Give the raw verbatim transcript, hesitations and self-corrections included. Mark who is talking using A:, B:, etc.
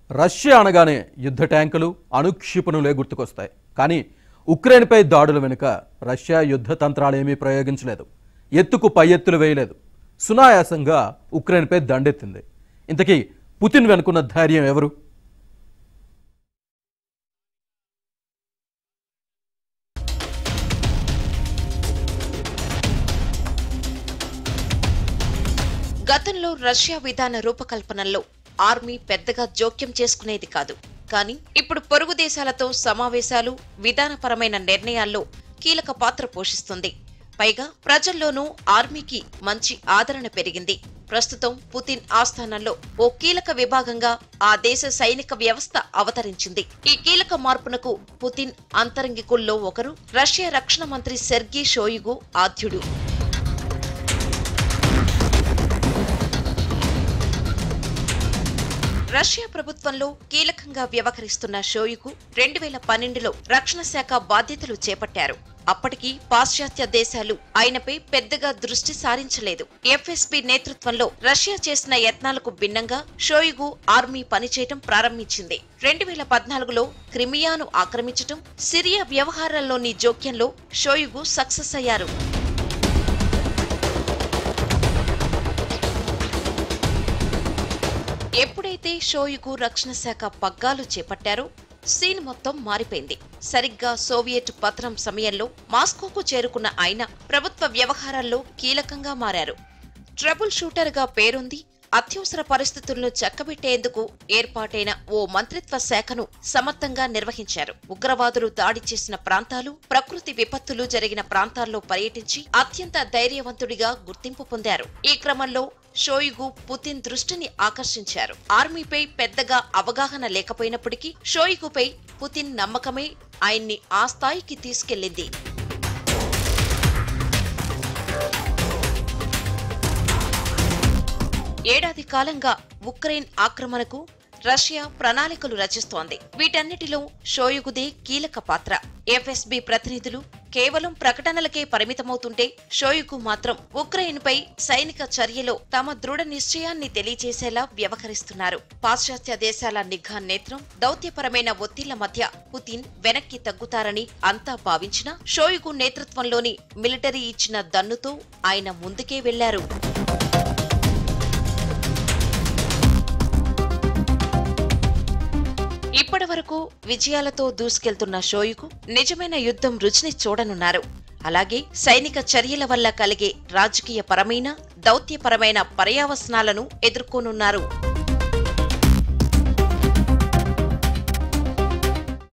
A: Russia అనగానే యుద్ధ ట్యాంకులు అణుక్షిపణులే గుర్తుకొస్తాయి. కానీ ఉక్రెయిన్పై దాడుల వెనుక రష్యా యుద్ధ తంత్రాలేమీ ప్రయోగించలేదు. ఎత్తుకు పై ఎత్తులు వేయలేదు. సునాయాసంగా ఉక్రెయిన్పై దండెత్తింది. ఇంతకీ పుతిన్ వెనుకున్న ధైర్యం ఎవరు?
B: గతంలో రష్యా విధాన రూపకల్పనలో ఆర్మీ పెద్దగా జోక్యం చేసుకునేది కాదు. కానీ ఇప్పుడు పొరుగు దేశాలతో సమావేశాలు, విధానపరమైన నిర్ణయాల్లో కీలక పాత్ర పోషిస్తుంది. పైగా ప్రజల్లోనూ ఆర్మీకి మంచి ఆదరణ పెరిగింది. ప్రస్తుతం పుతిన్ ఆస్థానంలో ఓ కీలక విభాగంగా ఆ దేశ సైనిక వ్యవస్థ అవతరించింది. ఈ కీలక మార్పునకు పుతిన్ అంతరంగికుల్లో ఒకరు రష్యా రక్షణ మంత్రి సెర్గీ షోయిగు ఆద్యుడు. రష్యా ప్రభుత్వంలో కీలకంగా వ్యవహరిస్తున్న షోయిగు రెండు వేల పన్నెండులో రక్షణ శాఖ బాధ్యతలు చేపట్టారు. అప్పటికి పాశ్చాత్య దేశాలు ఆయనపై పెద్దగా దృష్టి సారించలేదు. ఎఫ్ఎస్పీ నేతృత్వంలో రష్యా చేసిన యత్నాలకు భిన్నంగా షోయిగు ఆర్మీ పనిచేయటం ప్రారంభించింది. రెండు వేల పద్నాలుగులో క్రిమియాను ఆక్రమించటం, సిరియా వ్యవహారాల్లోని జోక్యంలో షోయిగు సక్సెస్ అయ్యారు. ఎప్పుడైతే షోయిగు రక్షణ శాఖ పగ్గాలు చేపట్టారో సీన్ మొత్తం మారిపోయింది. సరిగ్గా సోవియట్ పతనం సమయంలో మాస్కోకు చేరుకున్న ఆయన ప్రభుత్వ వ్యవహారాల్లో కీలకంగా మారారు. ట్రబుల్ షూటర్ గా పేరుంది. అత్యవసర పరిస్థితులను చక్కబెట్టేందుకు ఏర్పాటైన ఓ మంత్రిత్వ శాఖను సమర్థంగా నిర్వహించారు. ఉగ్రవాదులు దాడి చేసిన ప్రాంతాలు, ప్రకృతి విపత్తులు జరిగిన ప్రాంతాల్లో పర్యటించి అత్యంత ధైర్యవంతుడిగా గుర్తింపు పొందారు. ఈ క్రమంలో షోయిగు పుతిన్ దృష్టిని ఆకర్షించారు. ఆర్మీపై పెద్దగా అవగాహన లేకపోయినప్పటికీ షోయిగుపై పుతిన్ నమ్మకమే ఆయన్ని ఆ స్థాయికి తీసుకెళ్లింది. ఏడాది కాలంగా ఉక్రెయిన్ ఆక్రమణకు రష్యా ప్రణాళికలు రచిస్తోంది. వీటన్నిటిలో షోయిగుదే కీలక పాత్ర. ఎఫ్ఎస్బీ ప్రతినిధులు కేవలం ప్రకటనలకే పరిమితమవుతుంటే షోయిగు మాత్రం ఉక్రెయిన్పై సైనిక చర్యలో తమ దృఢ నిశ్చయాన్ని తెలియజేసేలా వ్యవహరిస్తున్నారు. పాశ్చాత్య దేశాల నిఘా నేత్రం, దౌత్యపరమైన ఒత్తిళ్ల మధ్య పుతిన్ వెనక్కి తగ్గుతారని అంతా భావించినా షోయిగు నేతృత్వంలోని మిలిటరీ ఇచ్చిన దన్నుతో ఆయన ముందుకే వెళ్లారు. ఇప్పటి వరకు విజయాలతో దూసుకెళ్తున్న షోయిగు నిజమైన యుద్ధం రుచిని చూడనున్నారు. అలాగే సైనిక చర్యల వల్ల కలిగే రాజకీయ పరమైన, దౌత్యపరమైన పర్యావసనాలను ఎదుర్కొనున్నారు.